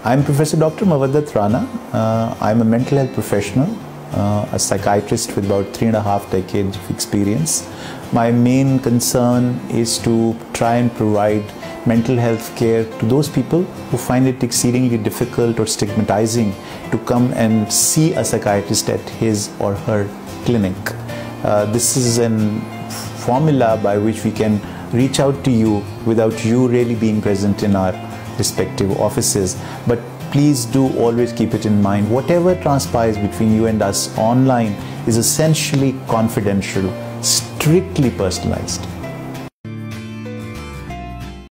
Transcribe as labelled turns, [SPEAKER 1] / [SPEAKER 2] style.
[SPEAKER 1] I'm Professor Dr. Mowadat Rana. I'm a mental health professional, a psychiatrist with about 3.5 decades of experience. My main concern is to try and provide mental health care to those people who find it exceedingly difficult or stigmatizing to come and see a psychiatrist at his or her clinic. This is a formula by which we can reach out to you without you really being present in our respective offices. But please do always keep it in mind, whatever transpires between you and us online is essentially confidential, strictly personalized.